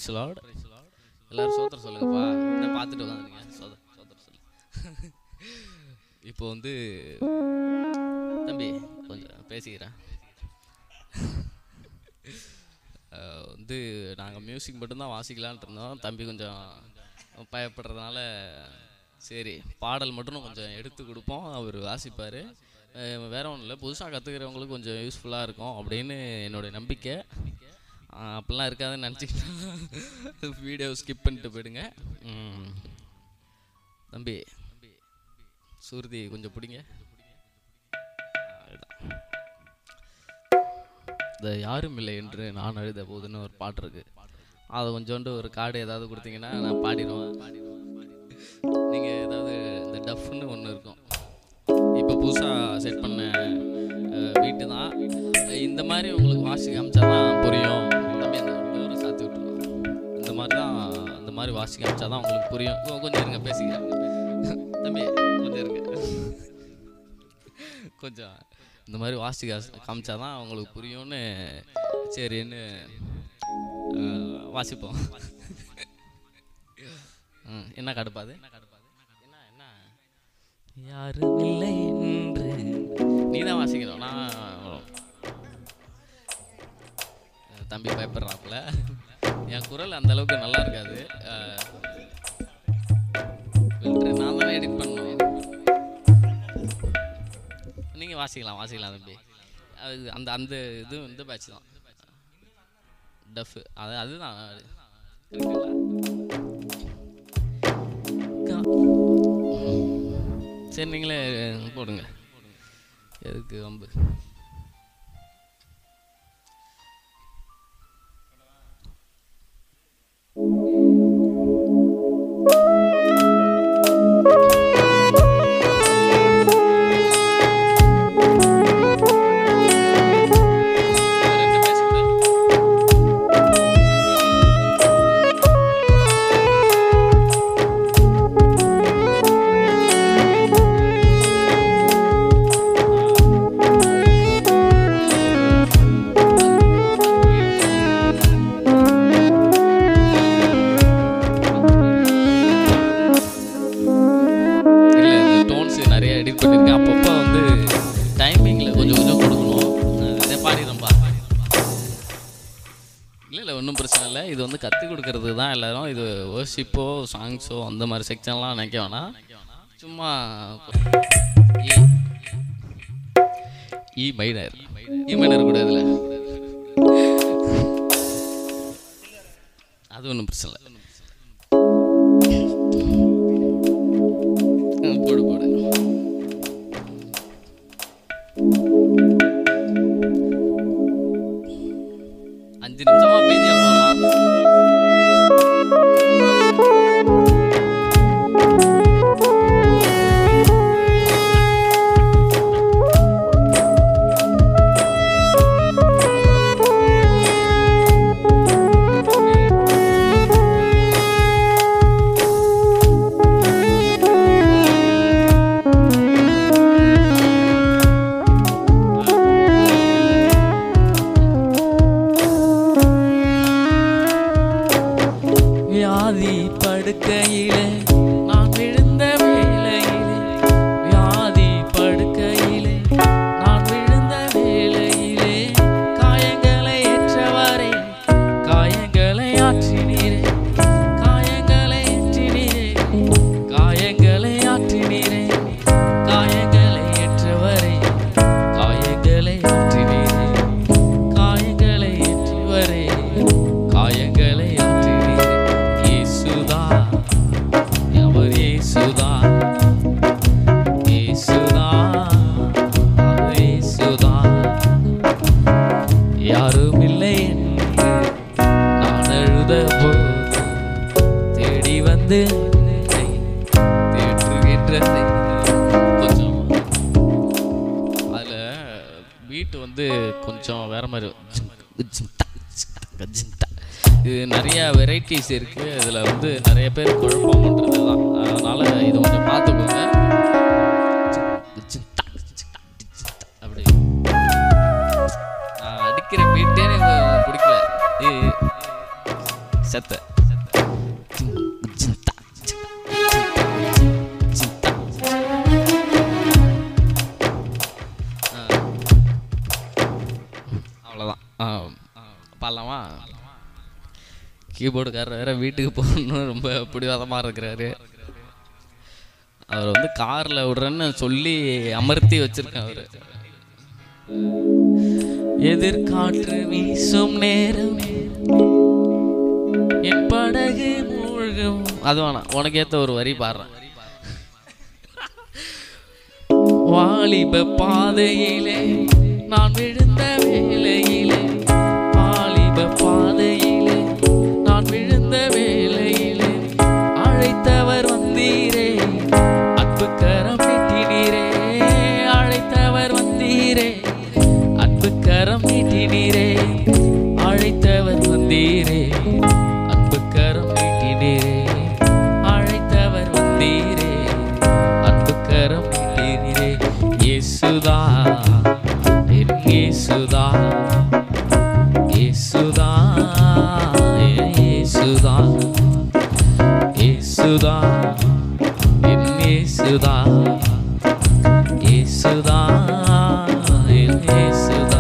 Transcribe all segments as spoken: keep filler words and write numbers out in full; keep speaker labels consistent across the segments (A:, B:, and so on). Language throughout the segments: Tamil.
A: Price Lord. எல்லாரும் சோத்திரம் சொல்லுங்கப்பா. என்ன பார்த்துட்டு உட்காந்துருங்க. சோதர் சோத்திரம் சொல்லு. இப்போ வந்து தம்பி கொஞ்சம் பேசிக்கிறேன். வந்து நாங்கள் மியூசிக் மட்டும்தான் வாசிக்கலான்ட்டு இருந்தோம். தம்பி கொஞ்சம் பயப்படுறதுனால சரி பாடல் மட்டும் கொஞ்சம் எடுத்து கொடுப்போம், அவர் வாசிப்பார். வேற ஒன்றும் இல்லை, புதுசாக கற்றுக்கிறவங்களுக்கு கொஞ்சம் யூஸ்ஃபுல்லாக இருக்கும் அப்படின்னு என்னுடைய நம்பிக்கை. அப்படிலாம் இருக்காதுன்னு நினச்சிக்கிட்டா வீடியோ ஸ்கிப் பண்ணிட்டு போயிடுங்க. தம்பி சுருதி கொஞ்சம் பிடிங்க. இந்த யாரும் இல்லை என்று நான் அழுத போதுன்னு ஒரு பாட்டு இருக்குது. அதை கொஞ்சோண்டு ஒரு கார்டு ஏதாவது கொடுத்தீங்கன்னா நான் பாடிடுவேன். நீங்கள் ஏதாவது இந்த டஃப்னு ஒன்று இருக்கும், இப்போ புதுசாக செட் பண்ண வீட்டு தான். இந்த மாதிரி உங்களுக்கு வாசி காமிச்சா தான் புரியும். தம்பி அந்த டோரை சாத்தி விட்டுருவோம். இந்த மாதிரி தான் இந்த மாதிரி வாசி காமிச்சா தான் உங்களுக்கு புரியும். கொஞ்சம் இருங்க பேசிக்கிறேன். தம்பி கொஞ்சம் இருங்க, கொஞ்சம் இந்த மாதிரி வாசி காமிச்சா தான் அவங்களுக்கு புரியும்னு சரின்னு வாசிப்போம். என்ன கடுப்பாது என்ன என்ன யாரும் இல்லை என்று நீ தான் வாசிக்கணும். நான் தம்பி பயப்படுறாப்புல. என் குரல் அந்த அளவுக்கு நல்லா இருக்காது. நான் தானே எடிட் பண்ணணும். நீங்கள் வாசிக்கலாம் வாசிக்கலாம் தம்பி. அது அந்த அந்த இது இந்த பேட்ச் தான் டஃப். அது அதுதான் சரி, நீங்களே போடுங்க. எதுக்கு வம்பு? அப்பப்போ வந்து டைமிங்கில் கொஞ்சம் கொஞ்சம் கொடுக்கணும். இதே பாடிடும்பா. இல்லை இல்லை ஒன்றும் பிரச்சனை இல்லை. இது வந்து கற்றுக் கொடுக்கறது தான் எல்லாரும். இது வர்ஷிப்போ சாங்ஸோ அந்த மாதிரி செக்ஷன்லாம் நினைக்க வேணாம். சும்மா இ மைனர் இ மைனர் கூட இதில் அது ஒன்றும் பிரச்சனை இல்லை. போடு போடு. அஞ்சு நிமிஷமா பேசியா போகலாம். வியாதி படுக்கையிலே நான் விழுந்த வேளையிலே, வியாதி படுக்கையிலே நான் விழுந்த வேளையிலே, காயங்களை ஏற்றவரே காயங்களை ஆற்றினீரே, காயங்களை ஏற்றினீரே, காயங்களை ஆற்றினீரே, காயங்களை ஏற்றவரே காயங்களை ஆற்றினீரே, காயங்களை ஏற்றிவரே காயங்களை யாரும் இல்லை என்று நான் அழுத போது தேடி வந்து தேற்றுகின்றது. கொஞ்சம் அதில் பீட்டு வந்து கொஞ்சம் வேற மாதிரி. இது நிறைய வெரைட்டிஸ் இருக்குது. இதில் வந்து நிறைய பேர் குழப்பம் பண்ணுறது தான். அதனால் இது கொஞ்சம் பார்த்துக்கோங்க. அப்படி அடிக்கிற பீட்டே எனக்கு பிடிக்கல. செத்த கீபோர்டுக்காரர் வேற வீட்டுக்கு போகணும் ரொம்ப பிடிவாதமாக இருக்கிறாரு. அவர் வந்து காரில் விடுறேன்னு சொல்லி அமர்த்தி வச்சிருக்கேன். அவர் எதிர்காற்று வீசும் நேரம் என் படகு மூழ்கும். அது வேணாம், உனக்கு ஏற்ற ஒரு வரி பாடுறேன். வாலிப பாதையிலே நான் விழுந்த வேளையிலே, வாலிப பாதையிலே நான் விழுந்த வேளையிலே அழைத்தவர் வந்தீரே, அன்பு கரம் நீட்டினீரே. அழைத்தவர் வந்தீரே, அன்பு கரம் நீட்டினீரே. அழைத்தவர் வந்தீரே, அன்பு கரம் நீட்டினீரே. அழைத்தவர் வந்தீரே, அன்பு கரம் நீட்டினீரே. இயேசுதா என் இயேசுதா, இயேசுதா இயேசுதா, இயேசுதா என் இயேசுதா, இயேசுதா என் இயேசுதா.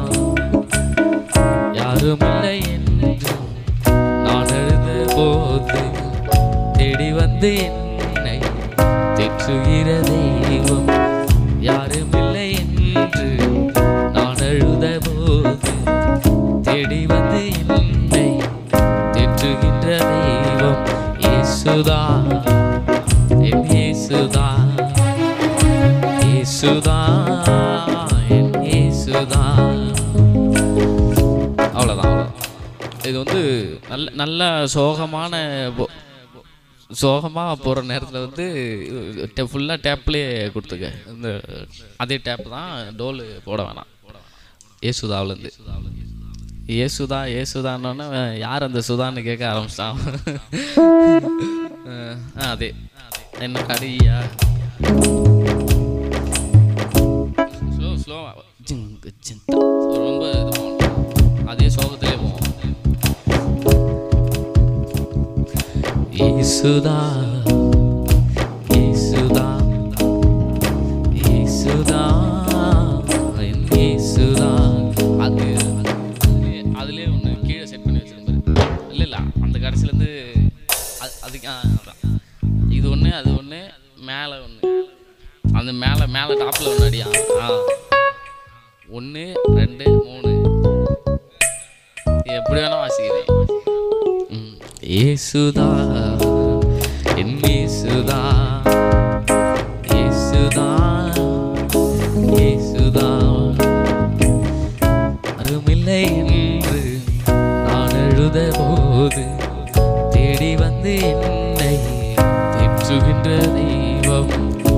A: யாருமில்லை என்று நான் அழுத போது தேடி வந்து என்னை தேற்றுகிற தெய்வம். யாருமில்லை என்று நான் அழுத போது தேடி வந்து என்னை தேற்றுகின்ற தெய்வம். இயேசுதா என் இயேசுதா, இயேசுதா என் இயேசுதா. அவ்வளோதான். இது வந்து நல்ல நல்ல சோகமான சோகமாக போகிற நேரத்தில் வந்து ஃபுல்லாக டேப்லேயே கொடுத்துக்க. இந்த அதே டேப் தான், டோலு போட வேணாம். ஏசுதாவிலேருந்து ஏசுதா ஏசுதான்னு யார் அந்த சுதான்னு கேட்க ஆரம்பிச்சிட்டான். அதே என்ன கடியா ஸ்லோ ஸ்லோவா ரொம்ப இது போகணும், அதே சோகத்திலே போவோம். இயேசுதா இயேசுதா இயேசுதா என் இயேசுதா. அது அதுலேயே ஒன்று கீழே செட் பண்ணி வச்சிருப்பாரு. இல்லை இல்லை அந்த கடைசிலேருந்து அது அதுக்கு அதான் இது ஒன்று அது ஒன்று மேலே ஒன்று, அந்த மேலே மேலே டாப்பில் ஒன்று அடியா. ஆ ஒன்று ரெண்டு மூணு எப்படி வேணால் வாசிக்கிறேன். இயேசுதா என் இயேசுதா, இயேசுதா இயேசுதா. அருமில்லை என்று நான் அழுத போது தேடி வந்து என்னை தேற்றுகின்ற தெய்வம்.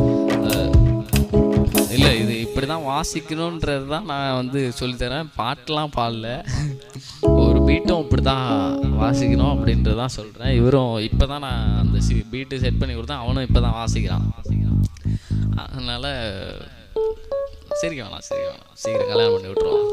A: இல்லை இது இப்படி தான் வாசிக்கணுன்றது தான் நான் வந்து சொல்லித்தரேன். பாட்டெலாம் பாடல, ஒரு பீட்டும் இப்படி தான் வாசிக்கணும் அப்படின்றது தான் சொல்கிறேன். இவரும் இப்போ தான் நான் அந்த சி பீட்டு செட் பண்ணி கொடுத்தேன், அவனும் இப்போ தான் வாசிக்கிறான். அதனால் சரிக்க வேணாம் சரிக்க வேணாம் சீக்கிரம் கல்யாணம் பண்ணி விட்டுருவான்.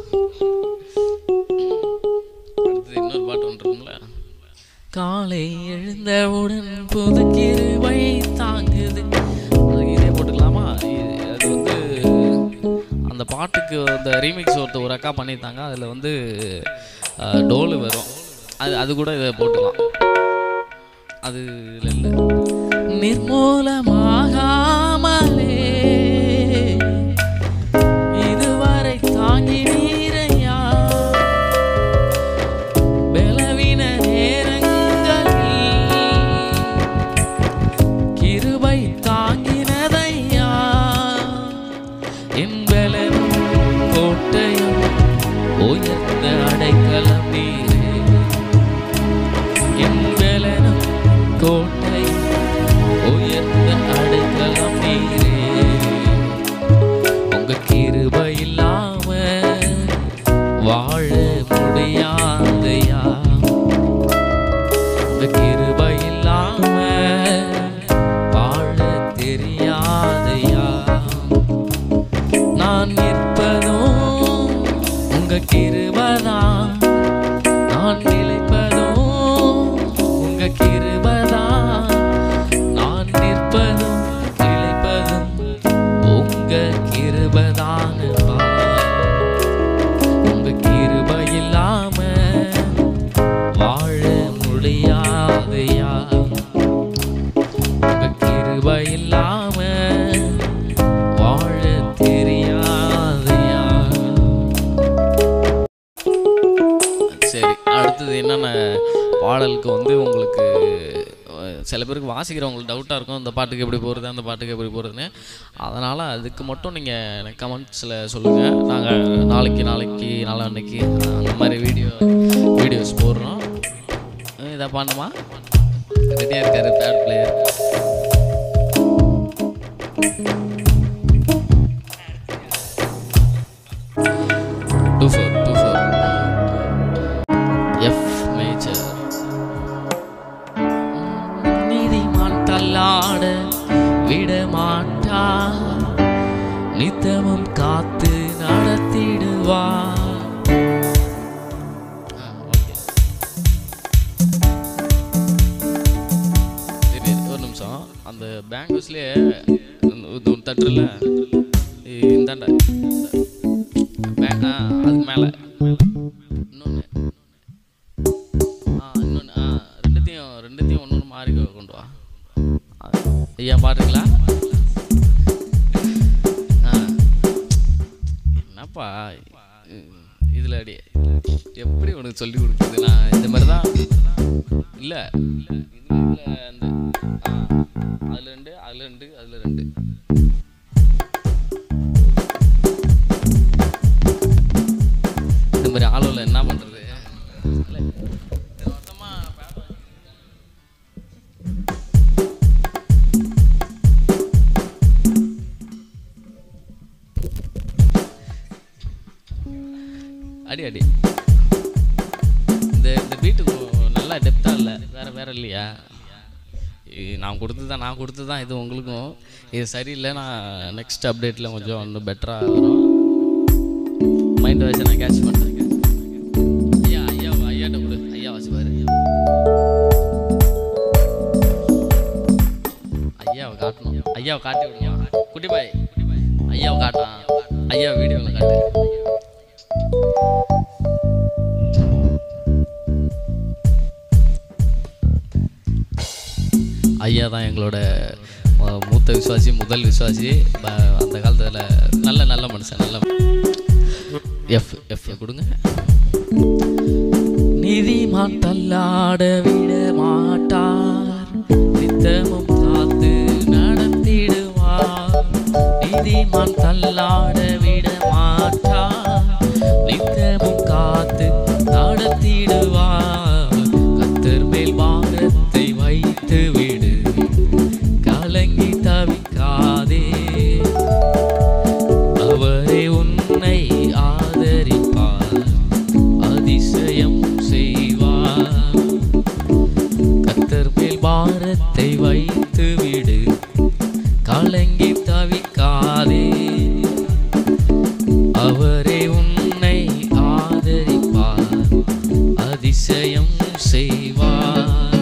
A: அடுத்தது இன்னொரு பாட்டு ஒன்று இருக்கும்ல. காலை எழுந்தவுடன் புது கிருபை தாங்குது. இதே போட்டுக்கலாமா? அது வந்து அந்த பாட்டுக்கு அந்த ரீமிக்ஸ் ஒருத்தர் ஒரு அக்கா பண்ணியிருந்தாங்க. அதில் வந்து டோலு வரும், அது அது கூட இதை போட்டுக்கலாம். அது இல்லை இல்லை நிர்மூலமாகாமலே இதுவரை தாங்கி நீரையா பலவீன நேரங்களில் கிருபை தாங்கினதையா. என் பலன் கோட்டையும் உயர்ந்த அடைக்கலம் நீரே, என் பலனும் கோட்டை உயர்ந்த கிருபை இல்லாம வாழ தெரியாதையா. சரி, அடுத்தது என்னென்ன பாடலுக்கு வந்து உங்களுக்கு சில பேருக்கு வாசிக்கிறவங்களுக்கு டவுட்டாக இருக்கும், இந்த பாட்டுக்கு எப்படி போகிறது அந்த பாட்டுக்கு எப்படி போகிறதுன்னு. அதனால் அதுக்கு மட்டும் நீங்கள் எனக்கு கமெண்ட்ஸில் சொல்லுங்கள். நாங்கள் நாளைக்கு நாளைக்கு நாளான்னைக்கு அந்த மாதிரி வீடியோ வீடியோஸ் போடுறோம். இதை பண்ணுமா? ரெடியாக இருக்காரு bat player. Two four two four F major. நீதிமான் தள்ளாட விட மாட்டா, நித்தமும் காத்து நடத்திடுவா. ஒரு நிமிஷம், அந்த பேங்கஸ்லேயே தட்டுல இந்தாண்டா அதுக்கு மேலே இன்னொன்று ஆ இன்னொன்று ஆ ரெண்டுத்தையும் ரெண்டுத்தையும் ஒன்று ஒன்று மாறி கொண்டு வா. ஐயா பாருங்களா? ஆ என்னப்பா இதில் அடி எப்படி உனக்கு சொல்லி கொடுக்குறது? நான் இந்த மாதிரி தான் இல்லை இதில் இதில் அந்த ஆ அதில் ரெண்டு அதில் ரெண்டு அதில் ரெண்டு இந்த மாதிரி ஆளுவில் என்ன பண்ணுறது? அடி அடி இந்த இந்த பீட்டுக்கு நல்லா டெப்த்தாக இல்லை, வேறு வேறு இல்லையா? நான் கொடுத்து தான் நான் கொடுத்து தான் இது உங்களுக்கும். இது சரியில்லை, நான் நெக்ஸ்ட் அப்டேட்டில் கொஞ்சம் இன்னும் பெட்டராக வரும். மைண்ட் வாய்ஸை நான் கேட்ச் பண்ணுறேன். ஐயா ஐயா ஐயாட்ட கொடு, ஐயா வாசிப்பாரு. ஐயாவை காட்டணும், ஐயாவை காட்டி விடுங்க. குட்டி பாய் ஐயாவை காட்டான், ஐயா வீடியோவில் காட்டு. ஐயா தான் எங்களோட மூத்த விசுவாசி, முதல் விசுவாசி. அந்த காலத்தில் நல்ல நல்ல மனுஷன், நல்ல எஃப் எஃப் கொடுங்க. நீதிமான் தள்ளாட விட மாட்டார், நித்தமும் காத்து நடத்திடுவார். நீதிமான் தள்ளாட விட மாட்டார், நித்தமும் காத்து நடத்திடுவார். கர்த்தர் மேல் பாரத்தை வைத்து விடு, கலங்கி தவிக்காதே. அவரே உன்னை ஆதரிப்பார், அதிசயம் செய்வார். கர்த்தர் மேல் பாரத்தை வைத்து விடு, கலங்கி தவிக்காதே. அவரே உன்னை ஆதரிப்பார், அதிசயம் செய்வார்.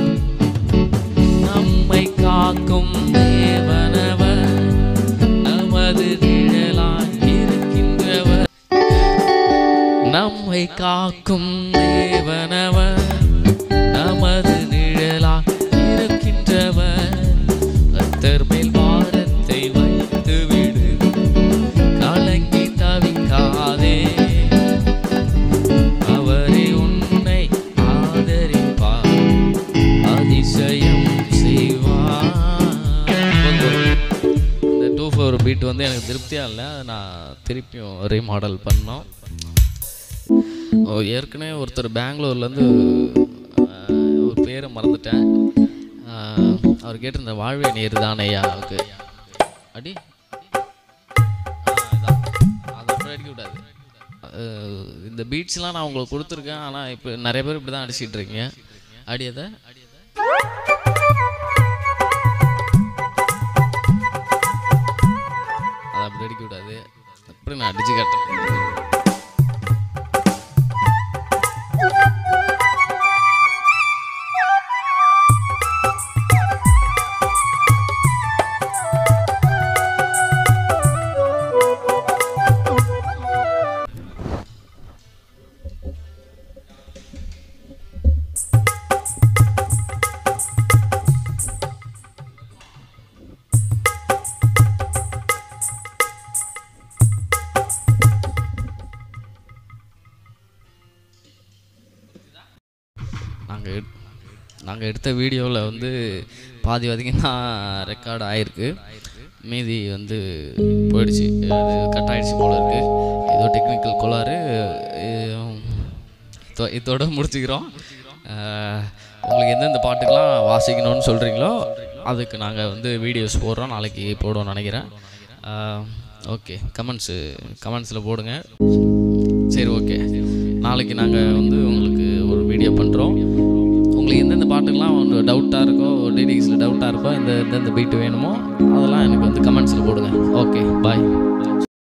A: நம்மை காக்கும் தேவனவர், நமது நிழலாய் இருக்கின்றவர். நம்மை காக்கும் தேவனவர், நமது நிழலாய் இருக்கின்றவர். கர்த்தர் மேல் பாரத்தை வைத்து விடு, கலங்கி தவிக்காதே. அவரே உன்னை ஆதரிப்பார், அதிசயம் செய்வார். இந்த டூ ஃபோர் பீட் வந்து எனக்கு திருப்தியாக இல்லை, நான் திருப்பியும் ரீமாடல் பண்ணோம். ஏற்கனவே ஒருத்தர் பெங்களூர்லேருந்து ஒரு பேரை மறந்துட்டேன், அவர் கேட்டிருந்த வாழ்வே நீர் தானே ஐயாவுக்கு அடி அதை அப்புறம் அடிக்க விடாது. இந்த பீட்ஸ்லாம் நான் உங்களுக்கு கொடுத்துருக்கேன், ஆனால் இப்போ நிறைய பேர் இப்படி தான் அடிச்சிட்டு இருக்கீங்க. அடியதை அதை அப்படி அடிக்க விடாது, அப்படி நான் அடிச்சு காட்டுறேன். நாங்கள் எடுத்த வீடியோவில் வந்து பாதி வரைக்கும் தான் ரெக்கார்டு ஆகிருக்கு, மீதி வந்து போயிடுச்சு, அது கட் ஆகிடுச்சு போல இருக்குது. ஏதோ டெக்னிக்கல் கோளாறு. இதோ- இதோட முடிச்சுக்கிறோம். அஹ், உங்களுக்கு எந்தெந்த பாட்டுக்கெலாம் வாசிக்கணும்னு சொல்கிறீங்களோ அதுக்கு நாங்கள் வந்து வீடியோஸ் போடுறோம், நாளைக்கு போடுவோம்னு நினைக்கிறேன். ஓகே, கமெண்ட்ஸு கமெண்ட்ஸில் போடுங்க. சரி, ஓகே, நாளைக்கு நாங்கள் வந்து உங்களுக்கு ஒரு வீடியோ பண்ணுறோம். உங்களுக்கு எந்தெந்த பாட்டுக்கெலாம் ஒன்று டவுட்டாக இருக்கோ, லிரிக்ஸில் டவுட்டாக இருக்கோ, இந்த எந்தெந்த பீட்டு வேணுமோ அதெல்லாம் எனக்கு வந்து கமெண்ட்ஸில் போடுங்க. ஓகே, பாய்.